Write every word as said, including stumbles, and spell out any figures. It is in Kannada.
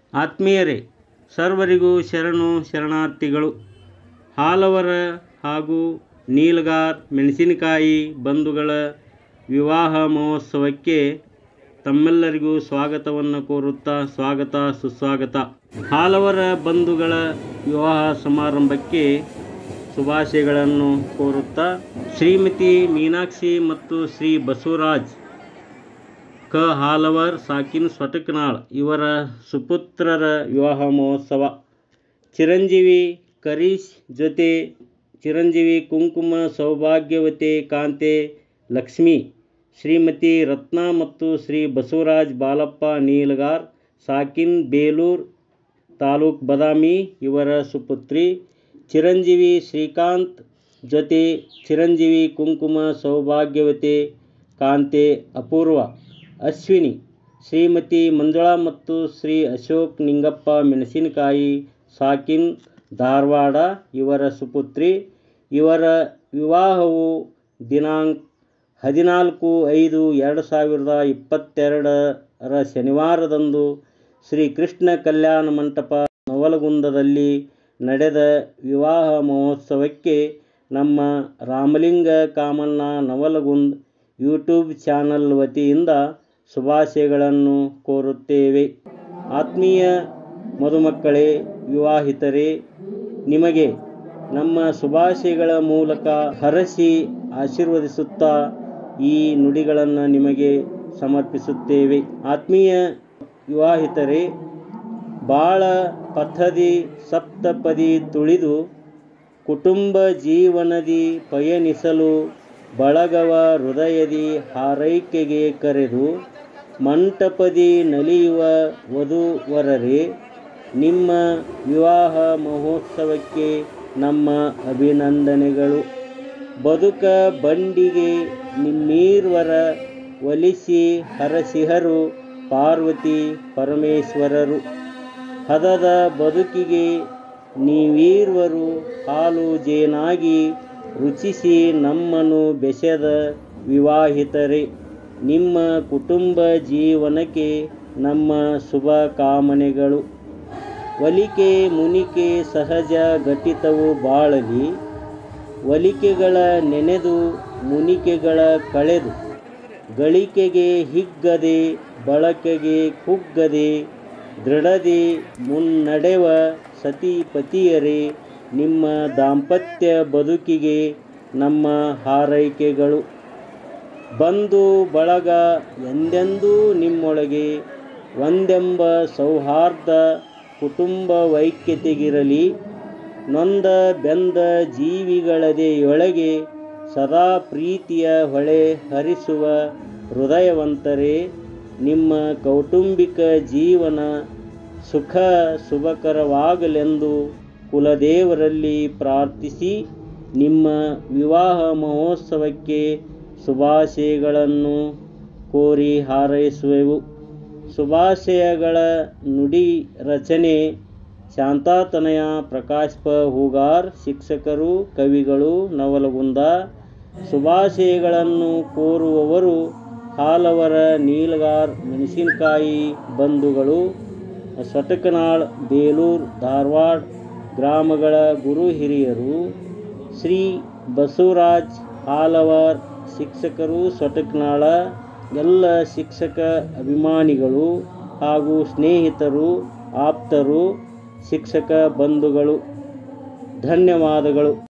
ಆತ್ಮೀಯರೇ, ಸರ್ವರಿಗೂ ಶರಣು ಶರಣಾರ್ಥಿಗಳು. ಹಾಲವರ ಹಾಗೂ ನೀಲಗಾರ್ ಮೆಣಸಿನಕಾಯಿ ಬಂಧುಗಳ ವಿವಾಹ ಮಹೋತ್ಸವಕ್ಕೆ ತಮ್ಮೆಲ್ಲರಿಗೂ ಸ್ವಾಗತವನ್ನು ಕೋರುತ್ತಾ ಸ್ವಾಗತ ಸುಸ್ವಾಗತ. ಹಾಲವರ ಬಂಧುಗಳ ವಿವಾಹ ಸಮಾರಂಭಕ್ಕೆ ಶುಭಾಶಯಗಳನ್ನು ಕೋರುತ್ತಾ ಶ್ರೀಮತಿ ಮೀನಾಕ್ಷಿ ಮತ್ತು ಶ್ರೀ ಬಸವರಾಜ್ ಕ ಹಾಲವರ್ ಸಾಕಿನ್ ಸ್ವಟಕ್ನಾಳ್ ಇವರ ಸುಪುತ್ರರ ವಿವಾಹ ಮಹೋತ್ಸವ. ಚಿರಂಜೀವಿ ಕರೀಶ್ ಜೊತೆ ಚಿರಂಜೀವಿ ಕುಂಕುಮ ಸೌಭಾಗ್ಯವತಿ ಕಾಂತೆ ಲಕ್ಷ್ಮಿ, ಶ್ರೀಮತಿ ರತ್ನ ಮತ್ತು ಶ್ರೀ ಬಸವರಾಜ್ ಬಾಲಪ್ಪ ನೀಲಗಾರ್ ಸಾಕಿನ್ ಬೇಲೂರು ತಾಲೂಕು ಬದಾಮಿ ಇವರ ಸುಪುತ್ರಿ. ಚಿರಂಜೀವಿ ಶ್ರೀಕಾಂತ್ ಜೊತೆ ಚಿರಂಜೀವಿ ಕುಂಕುಮ ಸೌಭಾಗ್ಯವತಿ ಕಾಂತೆ ಅಪೂರ್ವ ಅಶ್ವಿನಿ, ಶ್ರೀಮತಿ ಮಂಜುಳಾ ಮತ್ತು ಶ್ರೀ ಅಶೋಕ್ ನಿಂಗಪ್ಪ ಮೆಣಸಿನಕಾಯಿ ಸಾಕಿನ್ ಧಾರವಾಡ ಇವರ ಸುಪುತ್ರಿ. ಇವರ ವಿವಾಹವು ದಿನಾಂಕ ಹದಿನಾಲ್ಕು ಐದು ಎರಡು ಸಾವಿರದ ಇಪ್ಪತ್ತೆರಡರ ಶನಿವಾರದಂದು ಶ್ರೀ ಕೃಷ್ಣ ಕಲ್ಯಾಣ ಮಂಟಪ ನವಲಗುಂದದಲ್ಲಿ ನಡೆದ ವಿವಾಹ ಮಹೋತ್ಸವಕ್ಕೆ ನಮ್ಮ ರಾಮಲಿಂಗ ಕಾಮಣ್ಣ ನವಲಗುಂದ ಯೂಟ್ಯೂಬ್ ಚಾನಲ್ ವತಿಯಿಂದ ಶುಭಾಶಯಗಳನ್ನು ಕೋರುತ್ತೇವೆ. ಆತ್ಮೀಯ ಮದುಮಕ್ಕಳೇ, ವಿವಾಹಿತರೇ, ನಿಮಗೆ ನಮ್ಮ ಶುಭಾಶಯಗಳ ಮೂಲಕ ಹರಸಿ ಆಶೀರ್ವದಿಸುತ್ತಾ ಈ ನುಡಿಗಳನ್ನು ನಿಮಗೆ ಸಮರ್ಪಿಸುತ್ತೇವೆ. ಆತ್ಮೀಯ ವಿವಾಹಿತರೇ, ಬಾಳ ಪಥದಿ ಸಪ್ತಪದಿ ತುಳಿದು ಕುಟುಂಬ ಜೀವನದಿ ಪಯಣಿಸಲು ಬಳಗವ ಹೃದಯದಿ ಹಾರೈಕೆಗೆ ಕರೆದು ಮಂಟಪದಿ ನಲಿಯುವ ವಧುವರರೇ, ನಿಮ್ಮ ವಿವಾಹ ಮಹೋತ್ಸವಕ್ಕೆ ನಮ್ಮ ಅಭಿನಂದನೆಗಳು. ಬದುಕ ಬಂಡಿಗೆ ನಿಮ್ಮೀರ್ವರ ಒಲಿಸಿ ಹರಸಿಹರು ಪಾರ್ವತಿ ಪರಮೇಶ್ವರರು. ಹದದ ಬದುಕಿಗೆ ನೀವೀರ್ವರು ಹಾಲು ಜೇನಾಗಿ ರುಚಿಸಿ ನಮ್ಮನ್ನು ಬೆಸೆದ ವಿವಾಹಿತರೇ, ನಿಮ್ಮ ಕುಟುಂಬ ಜೀವನಕ್ಕೆ ನಮ್ಮ ಶುಭ ಕಾಮನೆಗಳು. ಒಲಿಕೆ ಮುನಿಕೆ ಸಹಜ ಘಟಿತವು ಬಾಳಲಿ, ಒಲಿಕೆಗಳ ನೆನೆದು ಮುನಿಕೆಗಳ ಕಳೆದು ಗಳಿಕೆಗೆ ಹಿಗ್ಗದೆ ಬಳಕೆಗೆ ಕುಗ್ಗದೆ ದೃಢದೆ ಮುನ್ನಡೆವ ಸತಿಪತಿಯರೇ, ನಿಮ್ಮ ದಾಂಪತ್ಯ ಬದುಕಿಗೆ ನಮ್ಮ ಹಾರೈಕೆಗಳು. ಬಂಧು ಬಳಗ ಎಂದೆಂದೂ ನಿಮ್ಮೊಳಗೆ ಒಂದೆಂಬ ಸೌಹಾರ್ದ ಕುಟುಂಬ ವೈಕ್ಯತೆಗಿರಲಿ. ನೊಂದ ಬೆಂದ ಜೀವಿಗಳದೆಯೊಳಗೆ ಸದಾ ಪ್ರೀತಿಯ ಹೊಳೆ ಹರಿಸುವ ಹೃದಯವಂತರೇ, ನಿಮ್ಮ ಕೌಟುಂಬಿಕ ಜೀವನ ಸುಖ ಶುಭಕರವಾಗಲೆಂದು ಕುಲದೇವರಲ್ಲಿ ಪ್ರಾರ್ಥಿಸಿ ನಿಮ್ಮ ವಿವಾಹ ಮಹೋತ್ಸವಕ್ಕೆ ಶುಭಾಶಯಗಳನ್ನು ಕೋರಿ ಹಾರೈಸುವೆವು. ಶುಭಾಶಯಗಳ ನುಡಿ ರಚನೆ ಶಾಂತಾತನಯ ಪ್ರಕಾಶ್ ಪ ಹೂಗಾರ್, ಶಿಕ್ಷಕರು ಕವಿಗಳು ನವಲಗುಂದ. ಶುಭಾಶಯಗಳನ್ನು ಕೋರುವವರು ಹಾಲವರ ನೀಲಗಾರ್ ಮೆಣಸಿನಕಾಯಿ ಬಂಧುಗಳು, ಸ್ವಟಕ್ನಾಳ್, ಬೇಲೂರು, ಧಾರವಾಡ ಗ್ರಾಮಗಳ ಗುರು ಹಿರಿಯರು. ಶ್ರೀ ಬಸವರಾಜ್ ಹಾಲವರ್, ಶಿಕ್ಷಕರು ಸ್ವಟಕ್ನಾಳ. ಎಲ್ಲ ಶಿಕ್ಷಕ ಅಭಿಮಾನಿಗಳು ಹಾಗೂ ಸ್ನೇಹಿತರು, ಆಪ್ತರು, ಶಿಕ್ಷಕ ಬಂಧುಗಳು, ಧನ್ಯವಾದಗಳು.